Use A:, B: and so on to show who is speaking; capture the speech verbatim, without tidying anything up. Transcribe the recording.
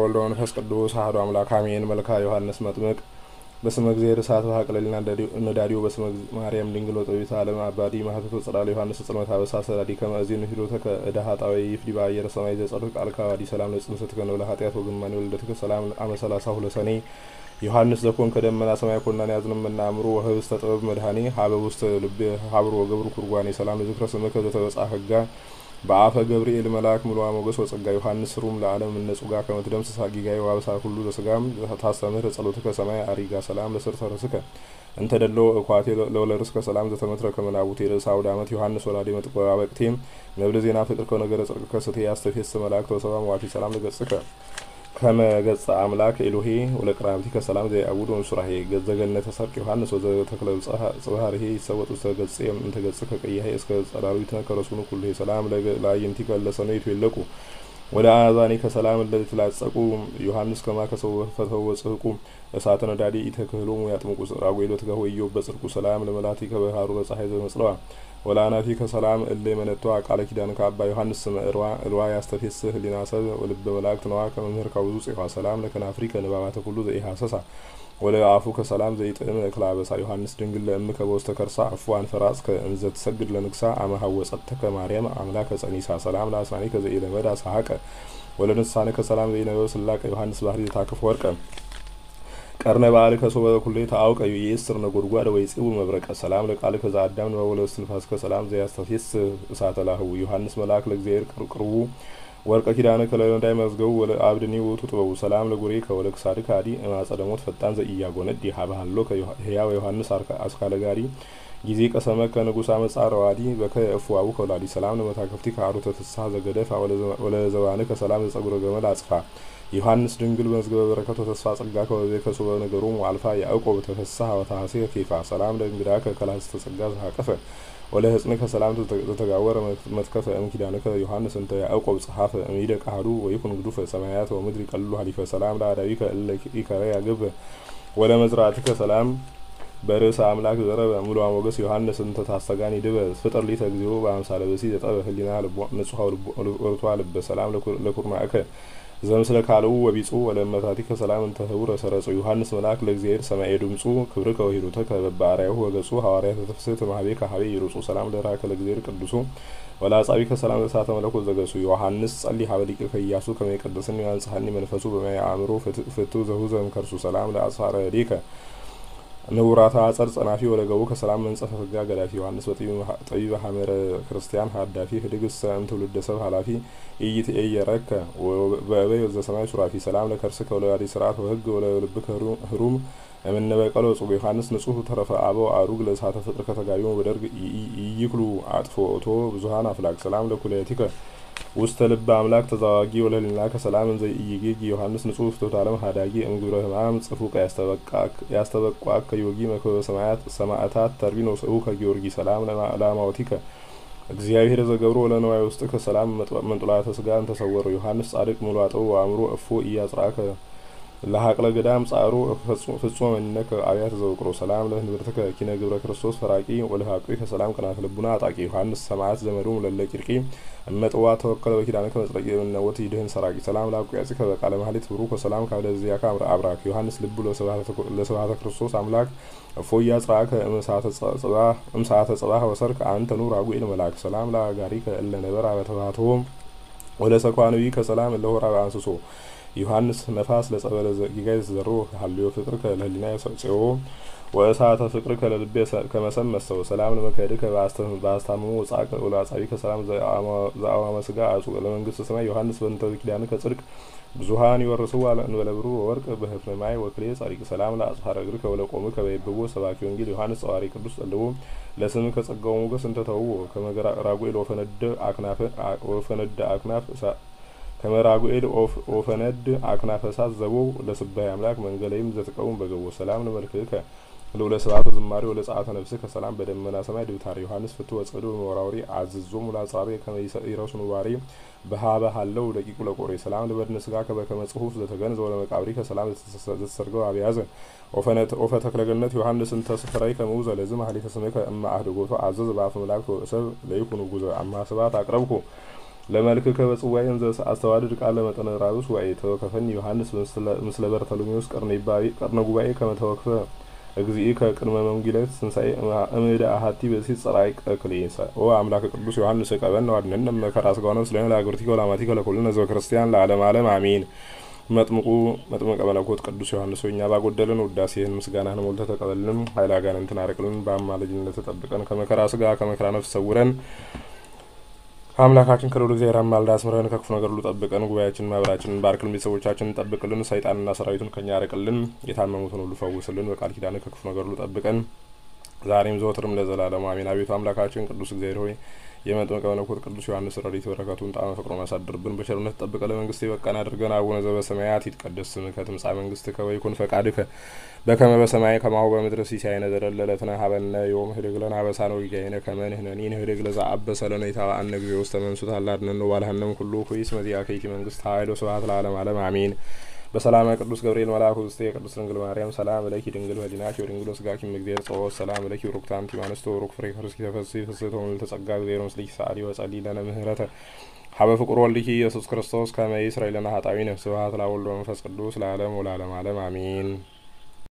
A: ወወልድ ወመንፈስ ቅዱስ አሐዱ አምላክ አሜን። መልካ ዮሐንስ መጥምቅ በስመ እግዚአብሔር እሳት ወሀቅለልና ነዳዲዮ በስመ ማርያም ድንግል ወጠቢት ዓለም አባዲ ማህተቶ ጸዳለ ዮሐንስ ጽልመት አበሳሰ ዲ ከመዚን ሂዶተ ከዳሃጣዊ ይፍዲ ባየር ሰማይ ዘጸድቅ ቃል ካዲ ሰላም ለጽንሰት ከነው ለኃጢአት ወግማኔ ወልደትከ ሰላም አመሰላሳ ሁለሰኔ ዮሐንስ ዘኮን ከደመና ሰማይ ኮናን ያዝንም እናምሩ ወህብስተ ጥበብ መድኃኒ ሀበብ ውስጥ ልብ ሀብሩ ወገብሩ ኩርጓኔ ሰላም ለዝክረ ስምከ ዘተበጻ ህጋ በአፈ ገብርኤል መልአክ ሙሉ ሞገስ ወጸጋ ዮሐንስ ሩም ለዓለም እነጹጋ ከመትደምስ ሳጊጋይ ዋብሳ ሁሉ ዘስጋም ታስተምር ጸሎትከ ሰማይ አሪጋ ሰላም ለስር ተረስከ እንተ ደሎ እኳቴ ለወለርስከ ሰላም ዘተመትረ ከመናቡቴ ለሳውድ አመት ዮሐንስ ወላዲ መጥቆ አበቅቴም ነብለ ዜና ፍቅር ከነገረ ጽድቅ ከሰተ ያስተፈስ መልአክ ተሰባም ዋቲ ሰላም ለገጽከ ከመ ገጽ አምላክ ኤሎሄ ወለቅራምቲ ከሰላም ዘ አቡዶ እንሱራሄ ገዘገነተ ሰርቅ ዮሐንስ ወዘ ተክለው ጽባህርሄ ይሰወጡ ተገጽ እንተ ገጽ ከቀያሄ እስከ ጸዳሉት ከረሱኑ ኩሉ ሰላም ለላይንቲ ከለሰነው ይተለቁ ወደ አዛኒ ከሰላም ለተላጸቁ ዮሐንስ ከማ ከሰው ፈተው ወጽቁ እሳተ ነዳዲ ይተከህሎሙ ያጥምቁ ራጉኤሎ ተጋው ይዮ በጽድቁ ሰላም ለመላቲ ከበሃሩ ለፀሐይ ዘመጽለዋ ወላናቲ ከሰላም እለ መነቷ ቃለ ኪዳን ከአባ ዮሐንስ መርዋ እልዋ ያስተፈስህ ሊናሰብ ወልበ መላእክት ነዋ ከመምህር ካውዙ ጽፋ ሰላም ለከና አፍሪካ ነባባተ ሁሉ ዘኢሐሰሳ ወለ አፉ ከሰላም ዘይጥም ክላበሳ ዮሐንስ ድንግል ለእምከ በውስተ ከርሳ አፉን ፈራስ ከእንዘት ሰግድ ለንግሳ አመሐወጸተ ከማርያም አምላከ ጸኒሳ ሰላም ለአስማኒ ከዘኢለ መዳ ሳሐቀ ወለንሳነ ከሰላም ዘይነበው ስላቀ ዮሐንስ ባህሪ ታክፎ ወርቀ ቀርነ ባል ከሶበ ኩሌ ታውቀ የኢስር ነጎድጓድ ወይ ጽቡ መብረቀ ሰላም ለቃል ከዛ አዳም ነው ወለስ ንፋስ ከሰላም ዘያስተፊስ እሳተ ላሁ ዮሐንስ መልአክ ለእግዚአብሔር ቅርቅሩ ወርቀ ኪዳነ ከለለ እንዳይ መዝገቡ ወለ አብድኒ ወቱ ጥበቡ ሰላም ለጉሬ ከወለክ ሳድቅ አዲ ማጸደሞት ፈጣን ዘኢያጎነድ ይሃባሎ ከህያው ዮሐንስ አስካለ ጋሪ ጊዜ ቀሰመ ከንጉሳ መጻራዋዲ በከፍዋው ከወላዲ ሰላም ለመታከፍቲ ከአሩተ ተሳህ ዘገደፍ ወለ ዘዋነ ከሰላም ዘጸጉረ ገመል አጽፋ ዮሐንስ ድንግል መዝገበ በረከቱ ተስፋ ጸጋ ከወዘ ከሶበ ነገሩም አልፋ ያዕቆብ ተፈሳህ ወታሐሴ ኬፋ ሰላም ለእንግዳ ከከላስ ተጸጋ ዘሐቀፈ ወለ ህጽነ ከሰላም ተተጋወረ መትከፈ እምኪዳነ ከዮሐንስ እንተ ያዕቆብ ጸሐፈ እሚደ ቃሉ ወይኩን ግዱፈ ሰማያት ወምድር ቀልሉ ሐሊፈ ሰላም ለአዳዊ ከእለኪ ከረ ያገበ ወለ መዝራዕት ከሰላም በርዕሰ አምላክ ዘረበ ሙሉ ሞገስ ዮሐንስ እንተ ታስተጋኒ ድበ ፍጥር ሊተ እግዚኦ በአምሳለ በሲ ዘጠበ ህሊና ልቦ ንጹሃው ልቦ ልበ ሰላም ለኩርማከ ዘምስለ ካልኡ ወቢጹ ወለመታቲ ከሰላም እንተ ህውረ ሰረጹ ዮሐንስ መልአክ ለእግዚአብሔር ሰማይ ድምጹ ክብር ከወሂዶተ ከበባራዩ ወገጹ ሐዋርያት ተፍሰተ ማህቤ ከሐቤ ይሩጹ ሰላም ለራከ ለእግዚአብሔር ቅዱሱ ወላጻቢ ከሰላም ለሳተ መለኮት ዘገሱ ዮሐንስ ጸሊ ሐበሊቅ ከኢያሱ ከመይቀደስን ያንጽሐኒ መንፈሱ በማያአምሮ ፍቱ ዘሁዘም ከርሱ ሰላም ለአስፋረ ዲከ ነውራታ አጸር ጸናፊ ወለገቡ ከሰላም መንጸፈ ፍጋ ገዳፊ ዮሐንስ በጠቢብ ሐመረ ክርስቲያን ሀዳፊ ህድግስ ሰም ትውልደ ሰብ ሐላፊ እይት እየረከ በበይ ዘሰማይ ሱራፊ ሰላም ለከርስከ ወለዋዲ ስርዓት ወህግ ወለልብከ ህሩም እምነበቀለ ጽቡ ዮሐንስ ንጹህ ተረፈ አበው አሩግ ለሳተ ፍጥር ከተጋቢው በደርግ ይይክሉ አጥፎቶ ብዙሃን አፍላክ ሰላም ለኩለቲከ ውስተ ልብ አምላክ ተዛዋጊ ወለልና ከሰላም እንዘ ይይጊ ዮሐንስ ንጹህ ፍቶት ዓለም ሀዳጊ እንግብረ ህማም ጽፉቅ ያስተበቃክ ያስተበቋክ ከዮጊ መክበበ ሰማያት ሰማዕታት ተርቢኖ ሰው ከጊዮርጊ ሰላም ለማውቲከ እግዚአብሔር ዘገብሮ ወለነዋይ ውስጥ ከሰላም መንጡላተ ስጋን ተሰወረ ዮሐንስ ጻድቅ ሙሉ አጠው አእምሮ እፎ እያጽራከ ለሐቅለ ገዳም ጻሩ ፍጹም እንከ አብያተ ዘውቅሮ ሰላም ለህንብርተከ ኪነ ግብረ ክርስቶስ ፈራቂ ወለሐቁ ከሰላም ቀናት ልቡና አጣቂ ዮሐንስ ሰማዕት ዘመዱም ለለቂርቂ እመጥዋ ተወከለ በኪዳነ ከመጽለቂ የምንወት ይድህን ሰራቂ ሰላም ላቁ ያጽ ከበቃለ ማህሌት ብሩ ከሰላም ካለዚያ ካምራ አብራክ ዮሐንስ ልቡ ለሰባተ ክርስቶስ አምላክ እፎያ ጽራከ እምሳተ ጸባ እምሳተ ጸባ ወሰርክ አንተ ኑር አጉኤል መልአክ ሰላም ለጋሪ ከእለ ነበር አበተባቶም ወለ ሰኳንዊ ከሰላም ለሆራ አንስሶ ዮሐንስ ነፋስ ለጸበለ ዘጊጋይ ዘሮ ሐልዮ ፍቅር ከለህሊና ያሰጽዮ ወእሳተ ፍቅር ከለልቤ ከመሰም መሰው ሰላም ለመከደ ከባስተም ባስተሙ ወጻቀ ወላጻቢ ከሰላም ዘአዋ መስጋ አጹ ለመንግስት ሰማይ ዮሐንስ በእንተ ኪዳን ከጽድቅ ብዙሃን ይወርሱ አለ እንበለብሩ ወርቅ በህፍነ ማይ ወክሌ ጻድቅ ሰላም ለአጽሐረ እግር ከወለቆሙ ከበይብቦ ሰባኪ ወንጌል ዮሐንስ ጸዋሪ ቅዱስ ጸልቦ ለስም ከጸጋው ሞገስ እንተ ተው ከመገራ ራጉኤል ወፈነደ አክናፈ ወፈነደ አክናፍ ከመራጉኤል ኦፍ ኦፈነድ አክናፈሳት ዘቦ ለስባይ አምላክ መንገለይም ዘተቀውም በገቦ ሰላም ለመልከከ ለወለ ሰባቱ ዝማሬ ወለ ጻአተ ነፍስ ከሰላም በደመና ሰማይ ድብታር ዮሐንስ ፍቱ ወጸዱ ወራውሪ አዝዞ ሙላጻሪ ከመይረሱ ኑባሪ በሃበ ሃለው ደቂቁ ለቆሬ ሰላም ለበድነ ስጋ ከበከመ ጽሁፍ ዘተገንዘው ለመቃብሪ ከሰላም ዘተሰርገው አብያዘ ኦፈነት ኦፈተ ተክለገነት ዮሐንስ እንተ ስፍራይ ከመውዘ ለዝም ሐሊተ ሰማይ ከእማ አህድጎቶ አዘዘ ባፍ መላእክት ወሰብ ለይኩኑ ጉዘ አማ ሰባት አቅረብኩ ለመልክ ከበጽዋይ እንዘ አስተዋድድ ቃለ መጠነ ራብስ ወይ ተወከፈኒ ዮሐንስ ምስለ በርተሎሜዎስ ቀርነይባይ ቀርነ ጉባኤ ከመተወክፈ እግዚእ ከቅድመ መንጊለት ስንሳኤ እምደ አሐቲ በሲት ጸራይ ቀክሌሰ ኦ አምላክ ቅዱስ ዮሐንስ ቀበን ወድነን መከራ ስጋው ነው ስለነ ለአግርቲ ወላማቲ ከለኩልነ ዘ ክርስቲያን ለዓለም ዓለም አሜን። መጥምቁ መጥምቀ መለኮት ቅዱስ ዮሐንስ ሆይ እኛ ባጎደለን ውዳሴህን ምስጋናህን ሞልተህ ተቀበልን። ኃይለ አጋንንትን አርቅልን። በአማላጅነት ተጠብቀን ከመከራ ስጋ ከመከራ ነፍስ ሰውረን። አምላካችን ከልዑል እግዚአብሔር አማልዳ አስምረን ከክፉ ነገር ሁሉ ጠብቀን። ጉባኤያችንን ማህበራችንን ባርክልን። ቤተሰቦቻችንን ጠብቅልን። ሰይጣንና ሰራዊቱን ከኛ አርቅልን። የታመሙትን ሁሉ ፈውስልን። በቃል ኪዳንህ ከክፉ ነገር ሁሉ ጠብቀን ዛሬም ዘወትርም ለዘላለሙ አሜን። አቤቱ አምላካችን ቅዱስ እግዚአብሔር ሆይ የመጥምቀ መለኮት ቅዱስ ዮሐንስ ረድኤት በረከቱን ጣዕመ ፍቅሩን አሳድርብን። በቸርነት ጠብቀህ ለመንግሥትህ የበቃን አድርገን። አቡነ ዘበሰማያት ይትቀደስ ስምከ ትምጻእ መንግሥትከ ወይኩን ፈቃድከ በከመ በሰማይ ከማሁ በምድር ሲሳየነ ዘለለዕለትነ ሀበነ ዮም ህድግ ለነ አበሳነ ወጌጋየነ ከመ ንሕነኒ ንህድግ ለዘአበሰ ለነ ኢታብአነ እግዚኦ ውስተ መንሱት አላድነነ ወባልሐነም ኩሉ ኩይስ መዚአከ ይእቲ መንግሥት ኃይል ወስብሐት ለዓለመ ዓለም አሜን። በሰላም ቅዱስ ገብርኤል መልአኩ ውስጥ የቅዱስ ድንግል ማርያም ሰላም ለኪ ድንግል መዲናኪ ወድንግል ወስጋኪ እምእግዚአብሔር ጸወት ሰላም ለኪ ሩክታንቲ ማንስቶ ሩክ ፍሬ ክርስኪ ተፈሥሒ ፍሥሕት ወምልዕተ ጸጋ እግዚአብሔር ምስሌኪ ሰአሊ ወጸልዪ ለነ ምህረተ ሀበ ፍቁር ወልድኪ ኢየሱስ ክርስቶስ ከመ ይስረይ ለነ ኃጣውኢነ ስብሐት ለወልድ ወመንፈስ ቅዱስ ለዓለሙ ወለዓለመ ዓለም አሜን።